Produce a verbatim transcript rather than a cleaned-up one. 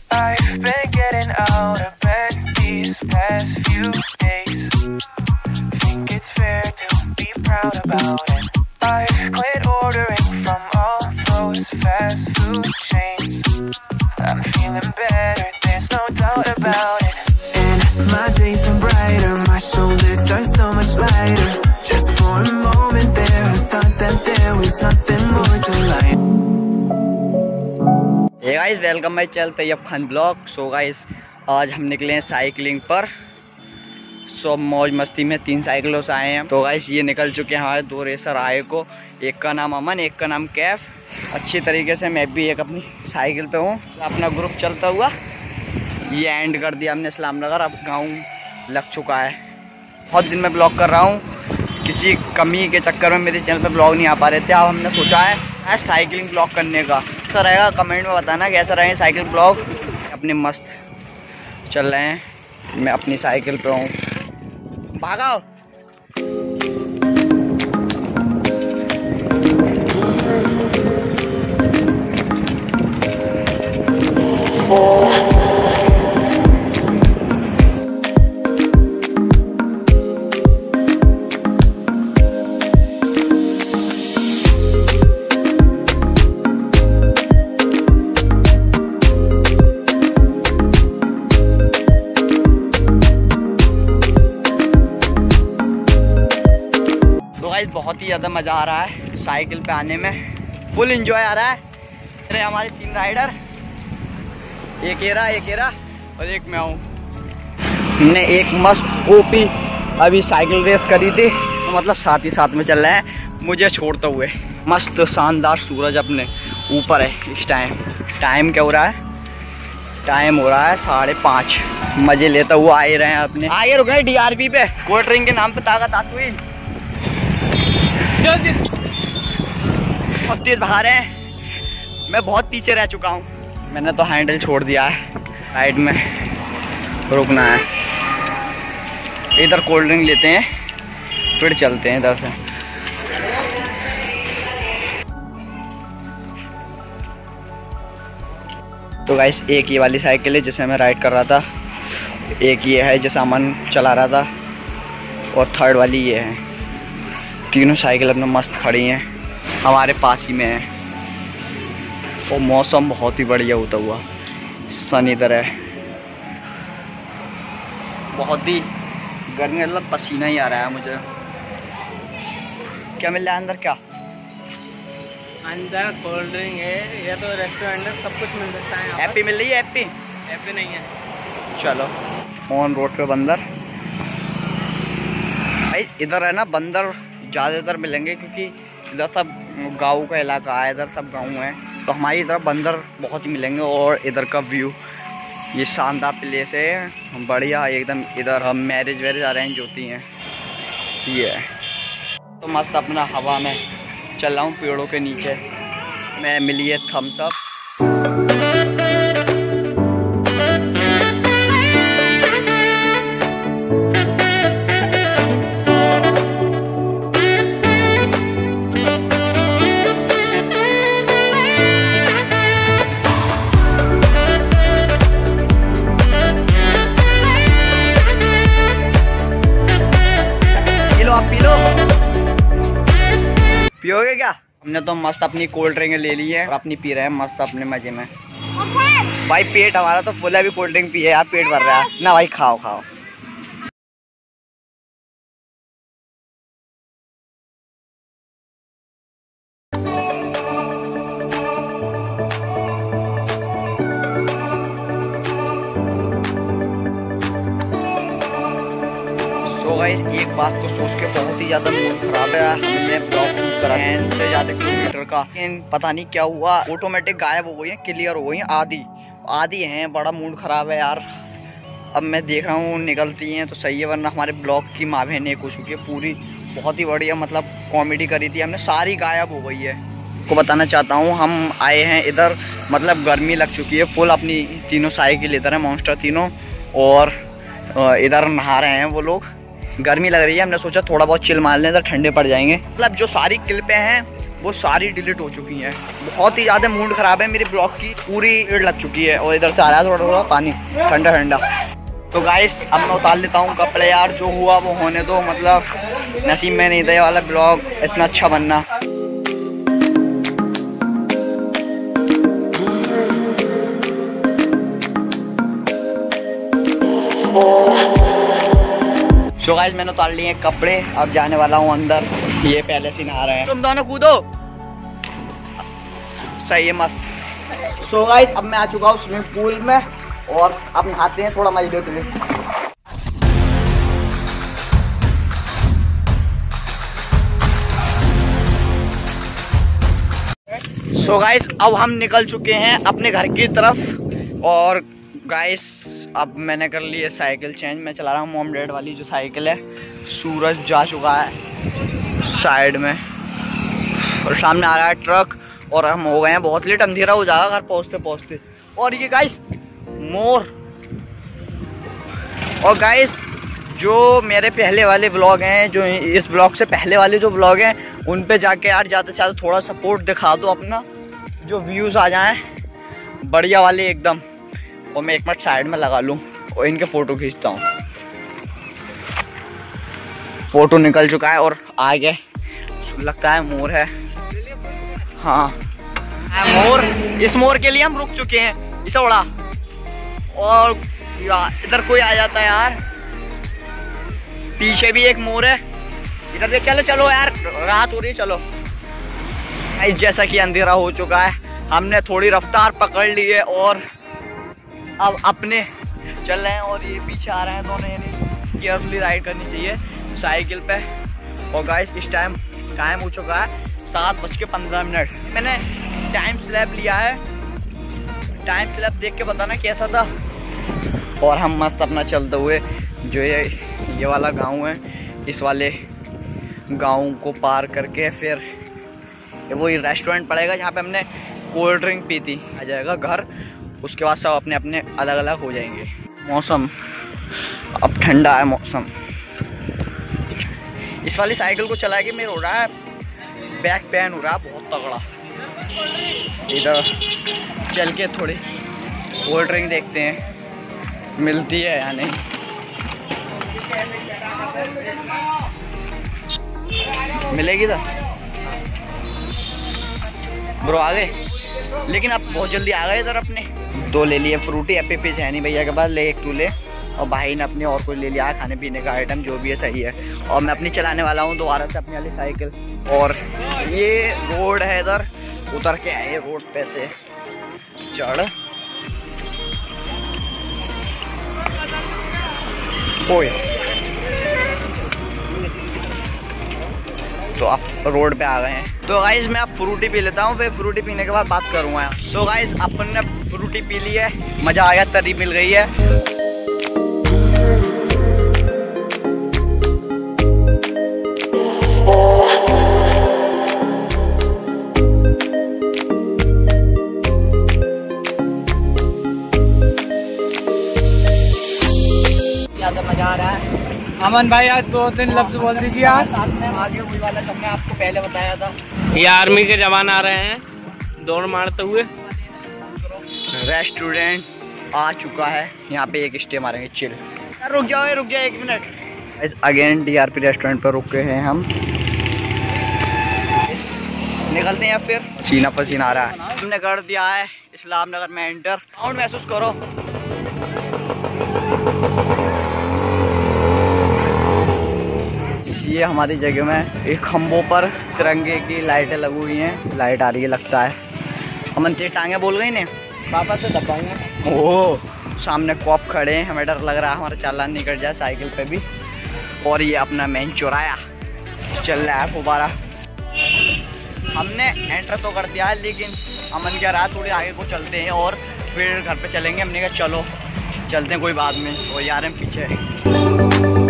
I've been getting out of bed these past few days. Think it's fair to be proud about it. I've quit ordering from all those fast food chains. I'm feeling better, there's no doubt about it. And my days are brighter, my shoulders are so much lighter. Just for a moment there, I thought that there was nothing more to life. Hey guys, welcome my channel Tayyab Khan blog. So guys, आज हम निकले हैं cycling पर। सो मौज मस्ती में तीन साइकिलों से आए हैं। तो गाइस, ये निकल चुके हैं हमारे दो रेसर आए को। एक का नाम अमन, एक का नाम कैफ। अच्छी तरीके से मैं भी एक अपनी साइकिल पे हूँ। अपना ग्रुप चलता हुआ ये एंड कर दिया हमने इस्लामनगर। अब गाँव लग चुका है। बहुत दिन में ब्लॉग कर रहा हूँ, किसी कमी के चक्कर में मेरे चैनल पे ब्लॉग नहीं आ पा रहे थे। अब हमने सोचा है साइकिलिंग ब्लॉग करने का। कैसा रहेगा कमेंट में बताना, कैसा रहे साइकिल ब्लॉग। अपने मस्त चल रहे हैं, मैं अपनी साइकिल पे हूँ। भागो। बहुत ही ज़्यादा मज़ा आ रहा है साइकिल पे आने में, फुल एंजॉय आ रहा है। मेरे हमारे तीन राइडर, एक एरा एक एरा और एक मैं हूँ। हमने एक मस्त ओपी अभी साइकिल रेस करी थी, तो मतलब साथ ही साथ में चल रहे हैं मुझे छोड़ते हुए। मस्त शानदार सूरज अपने ऊपर है इस टाइम। टाइम क्या हो रहा है? टाइम हो रहा है साढ़े पाँच। मज़े लेते हुए आए रहे हैं अपने। आगे रुक गए डी आर पी पे, कोल्ड ड्रिंक के नाम पे ताकत आती हुई। बहुत तेज भगा रहे हैं, मैं बहुत पीछे रह चुका हूँ। मैंने तो हैंडल छोड़ दिया है, साइड में रुकना है। इधर कोल्ड ड्रिंक लेते हैं, फिर चलते हैं इधर से। तो गाइस, एक ये वाली साइकिल है जिसे मैं राइड कर रहा था, एक ये है जिसे अमन चला रहा था, और थर्ड वाली ये है। तीनों साइकिल अपने मस्त खड़ी हैं, हमारे पास ही में है। और मौसम बहुत ही बढ़िया होता हुआ, सन इधर है। बहुत ही गर्मी, मतलब पसीना ही आ रहा है मुझे। क्या मिल रहा है अंदर? क्या अंदर? कोल्ड ड्रिंक है, ये तो रेस्टोरेंट है, सब कुछ मिल सकता है। हैप्पी मिल रही है? हैप्पी हैप्पी नहीं है। चलो, ऑन रोड पे बंदर। भाई इधर है ना, बंदर ज़्यादातर मिलेंगे क्योंकि इधर सब गाँव का इलाका है, इधर सब गाँव है, तो हमारी इधर बंदर बहुत ही मिलेंगे। और इधर का व्यू, ये शानदार प्लेस है, बढ़िया एकदम। इधर हम मैरिज वैरिज अरेंज होती हैं, ये है। तो मस्त अपना हवा में चल रहा हूँ पेड़ों के नीचे। मैं मिली है थम्स अप। पियोगे क्या? हमने तो मस्त अपनी कोल्ड ड्रिंक ले ली है और अपनी पी रहे हैं मस्त अपने मजे में। भाई पेट हमारा तो फुल है, अभी कोल्ड ड्रिंक पिए यार, पेट भर रहा है ना भाई। खाओ खाओ। तो गाइस, एक बात को सोच के बहुत ही ज़्यादा मूड खराब है। हमने ब्लॉग शूट करा है से ज़्यादा किलोमीटर का, लेकिन पता नहीं क्या हुआ, ऑटोमेटिक गायब हो गई है, क्लियर हो गई है आधी आधी हैं। बड़ा मूड खराब है यार। अब मैं देख रहा हूँ निकलती हैं तो सही है, वरना हमारे ब्लॉग की माँ बहन एक हो चुकी है पूरी। बहुत ही बढ़िया, मतलब कॉमेडी करी थी हमने, सारी गायब हो गई है। को बताना चाहता हूँ, हम आए हैं इधर, मतलब गर्मी लग चुकी है फुल। अपनी तीनों साइकिल इधर है, मॉन्स्टर तीनों, और इधर नहा रहे हैं वो लोग। गर्मी लग रही है, हमने सोचा थोड़ा बहुत चिल मार लें, इधर ठंडे पड़ जाएंगे। मतलब जो सारी क्लिपें हैं वो सारी डिलीट हो चुकी हैं। बहुत ही ज़्यादा मूड ख़राब है, मेरी ब्लॉग की पूरी ईड़ लग चुकी है। और इधर से आ रहा है थोड़ा थोड़ा पानी, ठंडा ठंडा। तो गाइस अब मैं उतार लेता हूँ कपड़े यार, जो हुआ वो होने दो। मतलब नसीब में नहीं था ये वाला ब्लॉग इतना अच्छा बनना। सो गाइस मैंने उतार लिए कपड़े, अब जाने वाला हूँ अंदर। ये पहले से नहा रहे हैं। तुम दोनों कूदो, सही है, मस्त। सो गाइस अब मैं आ चुका हूँ स्विमिंग पूल में और अब नहाते हैं, थोड़ा मजे लेते हैं। सो गाइस अब हम निकल चुके हैं अपने घर की तरफ। और गाइस अब मैंने कर ली है साइकिल चेंज। मैं चला रहा हूँ मॉम डैड वाली जो साइकिल है। सूरज जा चुका है साइड में और सामने आ रहा है ट्रक। और हम हो गए हैं बहुत लेट, अंधेरा हो जाएगा घर पहुँचते पहुँचते। और ये गाइस मोर। और गाइस जो मेरे पहले वाले ब्लॉग हैं, जो इस ब्लॉग से पहले वाले जो ब्लॉग हैं, उन पे जाके यार ज़्यादा से ज़्यादा थोड़ा सपोर्ट दिखा दो अपना, जो व्यूज़ आ जाएं बढ़िया वाले एकदम। और मैं एक मिनट साइड में लगा लूँ और इनके फ़ोटो खींचता हूँ। फ़ोटो निकल चुका है और आगे लगता है मोर है। हाँ मोर, इस मोर के लिए हम रुक चुके हैं। इसे उड़ा और इधर कोई आ जाता है यार। पीछे भी एक मोर है, इधर से चलो चलो यार, रात हो रही है, चलो। जैसा कि अंधेरा हो चुका है, हमने थोड़ी रफ्तार पकड़ ली है और अब अपने चल रहे हैं। और ये पीछे आ रहे हैं दोनों, यानी केयरफुली राइड करनी चाहिए साइकिल पे। और गाइस इस टाइम टाइम हो चुका है सात बज के पंद्रह मिनट। मैंने टाइम स्लैब लिया है, टाइम स्लैब देख के बताना कैसा था। और हम मस्त अपना चलते हुए, जो ये ये वाला गांव है, इस वाले गांव को पार करके फिर वो रेस्टोरेंट पड़ेगा जहाँ पे हमने कोल्ड ड्रिंक पी थी, आ जाएगा घर। उसके बाद सब अपने अपने अलग अलग हो जाएंगे। मौसम अब ठंडा है मौसम। इस वाली साइकिल को चला के मेरा हो रहा है बैक पेन हो रहा है बहुत तगड़ा। इधर चल के थोड़ी कोल्ड ड्रिंक देखते हैं मिलती है या नहीं। मिलेगी तो ब्रो आ गए, लेकिन अब बहुत जल्दी आ गए इधर। अपने दो ले लिए फ्रूटी, एपी पीस है नहीं भैया के पास, ले एक तू ले। और भाई ने अपने और कुछ ले लिया खाने पीने का आइटम, जो भी है सही है। और मैं अपनी चलाने वाला हूँ दोबारा से अपनी वाली साइकिल। और ये रोड है, इधर उतर के आए रोड पे से चढ़। ओए तो आप रोड पे आ गए हैं। तो गाइस मैं अब फ्रूटी पी लेता हूँ, फिर फ्रूटी पीने के बाद बात करूँगा। सो गाइस अपन ने फ्रूटी पी ली है, मज़ा आ गया, तरी मिल गई है। ज़्यादा मज़ा आ रहा है। अमन भाई आज दो तीन लफ्ज बोल दीजिए। आज साथ में आगे वही वाला हमने आपको पहले बताया था, ये आर्मी के जवान आ रहे हैं दौड़ मारते हुए। रेस्टोरेंट आ चुका है, यहाँ पे एक स्टे मारेंगे चिल। रुक जाओ रुक जाओ एक मिनट। अगेन डीआरपी रेस्टोरेंट पर रुके हैं हम, निकलते हैं फिर। पसीना पसीना आ रहा है। हमने कर दिया है इस्लाम नगर में एंटर। साउंड महसूस करो। ये हमारी जगह में एक खम्भों पर तिरंगे की लाइटें लगी हुई हैं, लाइट आ रही है लगता है। अमन तेरी टांगे बोल गई ने, पापा से दबाएंगे। ओह सामने कॉप खड़े हैं, हमें डर लग रहा है हमारा चालान नहीं कट जाए साइकिल पे भी। और ये अपना मेन चौराया चल रहा है फुबारा। हमने एंटर तो कर दिया है, लेकिन अमन कह रहा है थोड़ी आगे को चलते हैं और फिर घर पे चलेंगे। हमने कहा चलो चलते हैं कोई बात में। और यार हम पीछे